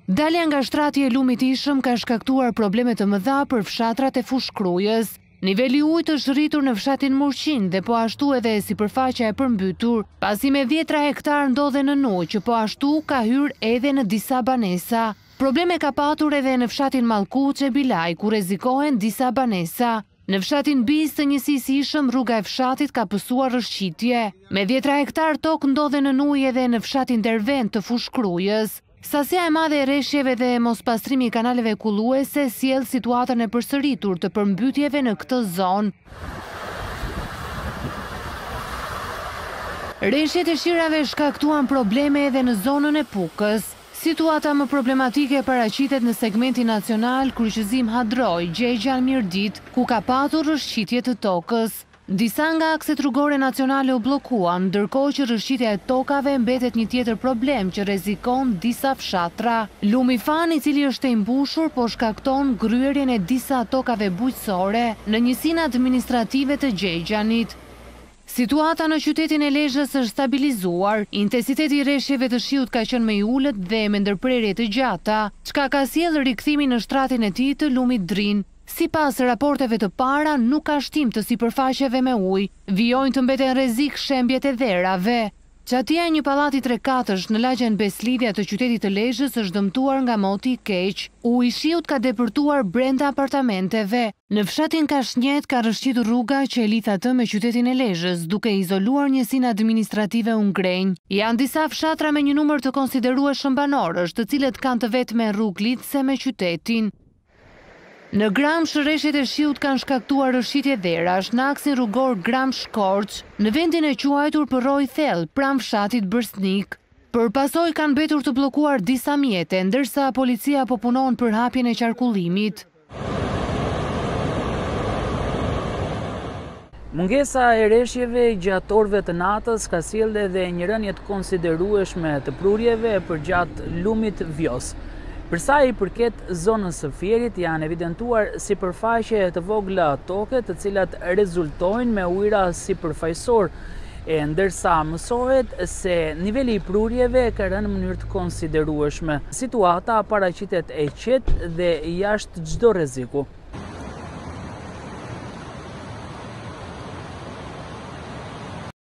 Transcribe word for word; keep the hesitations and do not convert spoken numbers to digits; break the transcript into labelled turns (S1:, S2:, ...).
S1: Dalja nga shtrati e lumit ishëm ka shkaktuar probleme të mëdha për fshatrat e Fushë-Krujës. Niveli ujit është rritur në fshatin Murqin dhe po ashtu edhe sipërfaqja e përmbytur, pasi me dhjetra hektar ndodhe në ujë që po ashtu ka hyrë edhe në disa banesa. Probleme ka patur edhe në fshatin Mallkuç e Bilaj, ku rrezikohen disa banesa. Në fshatin Bis të njësisë ishëm, rruga e fshatit ka pësuar rrëshqitje. Me dhjetra hektar tokë ndodhe në ujë edhe në fshatin Dervend të Fushë-Krujës. Sasia e madhe e rreshjeve dhe mospastrimi i kanaleve kulluese sjell situatën e përsëritur të përmbytjeve në këtë zonë. Rreshjet e shirave shkaktuan probleme edhe në zonën e Pukës. Situata më problematike paraqitet në segmentin nacional Kryqëzim Hadroj, Gjegjan Mirdit, ku ka patur rrëshqitje të tokës. Disa nga akset rrugore nacionale u blokuan, ndërkohë që rrëshqitja e tokave mbetet një tjetër problem që rrezikon disa fshatra. Lumi Fan, i cili është i mbushur, po shkakton gryerjen e disa tokave bujqësore në njësinë administrative të Gjegjanit. Situata në qytetin e Lezhës është stabilizuar, intensiteti i rreshjeve të shiut ka qenë më i ulët dhe me ndërprerje të gjata, çka ka sjellë rikthimin në shtratin e tij të lumit Drin. Sipas raporteve të para, nuk ka shtim të sipërfaqeve me ujë, vijojnë të mbeten rrezik shembjet e dherave. Çatia e një pallati tre katësh në lagjen Beslidhja të qytetit të Lezhës është dëmtuar nga moti i keq. Uji i shiut ka depërtuar brenda apartamenteve. Në fshatin Kashnjet ka rrëshqitur rruga që e lidh atë me qytetin e Lezhës, duke izoluar njësinë administrative Ungrenj. Janë disa fshatra me një numër të konsiderueshëm banorësh, të cilët kanë të vetme rrugë lidhëse me qytetin. Në Gramsh, rreshjet e shiut kanë shkaktuar rrëshqitje dherash në aksin rrugor Gramsh-Korç, në vendin e quajtur Përroj Thellë, pranë fshatit Bërstnik. Për pasojë kanë mbetur të bllokuar disa mjete, ndërsa policia po punon për hapjen e qarkullimit.
S2: Mungesa e rreshjeve gjatë orëve të natës ka sjellë edhe një rënje të konsiderueshme të prurjeve përgjatë lumit Vjosë. Për sa i përket zonës së Fierit, janë evidentuar sipërfaqe të vogla toke, të cilat rezultojnë me ujëra sipërfaqësor, e ndërsa mësohet se niveli i prurjeve ka rënë në mënyrë të konsiderueshme. Situata paraqitet e qetë dhe jashtë çdo rreziku.